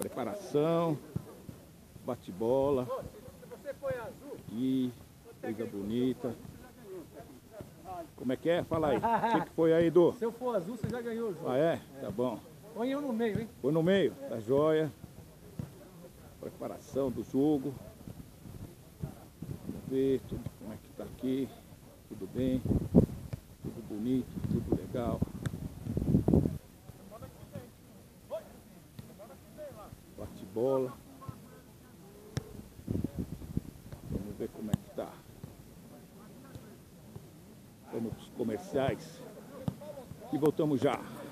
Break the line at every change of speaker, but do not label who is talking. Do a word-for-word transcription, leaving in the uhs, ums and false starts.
Preparação, bate-bola. E coisa bonita. Como é que é? Fala aí. O que, que foi aí, Edu?
Se eu for azul, você já ganhou o jogo.
Ah, é? Tá bom.
Põe eu no meio, hein?
Foi no meio, tá joia. Preparação do jogo. Vamos ver tudo como é que tá aqui. Tudo bem. Tudo bonito, tudo legal. Bate-bola. Vamos ver como é que tá. Vamos para os comerciais e voltamos já.